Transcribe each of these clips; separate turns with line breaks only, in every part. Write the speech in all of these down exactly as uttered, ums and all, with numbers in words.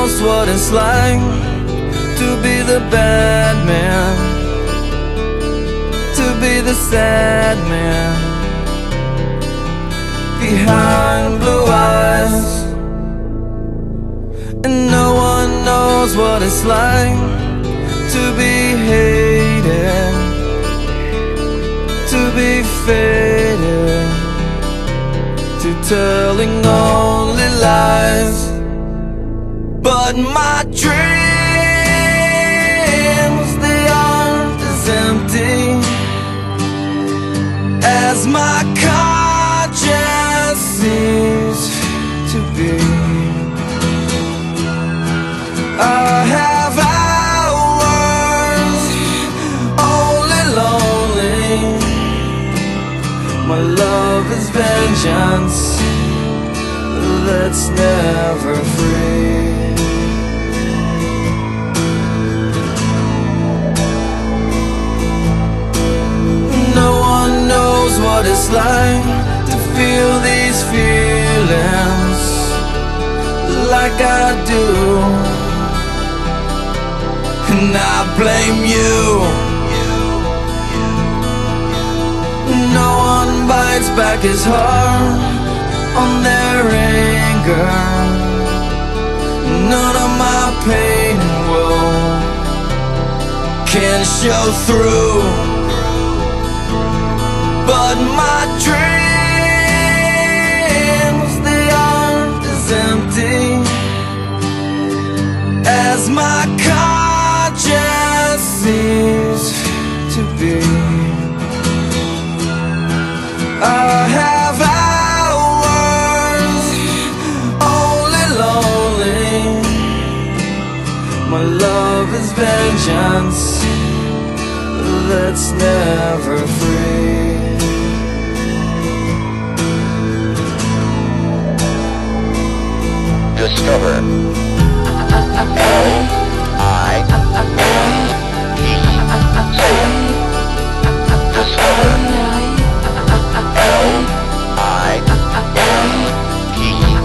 knows what it's like to be the bad man, to be the sad man behind blue eyes. And no one knows what it's like to be hated, to be faded, to telling only lies. But my dreams, they aren't as empty as my conscience seems to be. I have hours only lonely. My love is vengeance that's never free. No one knows what it's like to feel these feelings like I do, and I blame you. No one bites back his heart on their anger. None of my pain and woe can show through. But my dreams, they aren't as empty as my conscience seems to be. I have hours only lonely. My love is vengeance that's never free.
Discover L I E Discover L I E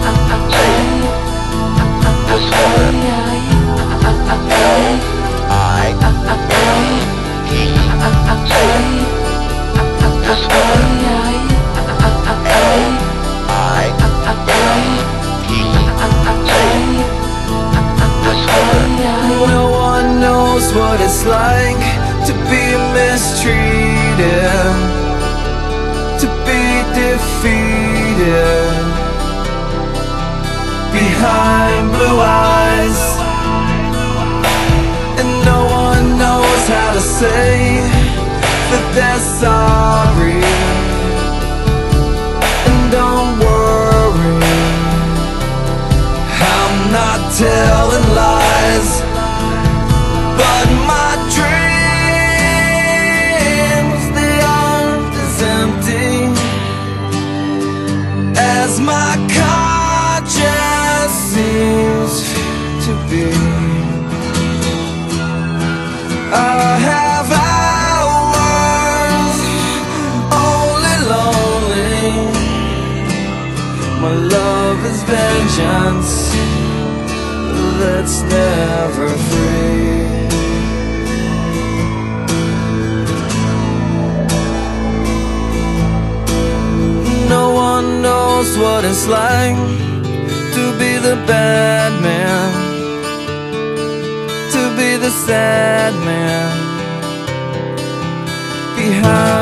Discover L I E Discover
No one knows what it's like to be mistreated, to be defeated behind blue eyes. And no one knows how to say that they're sorry. And don't worry, I'm not telling lies. But my dreams, they aren't as empty as my conscience seems to be. I have hours only lonely. My love is vengeance that's never free. No one knows what it's like to be the bad man, to be the sad man behind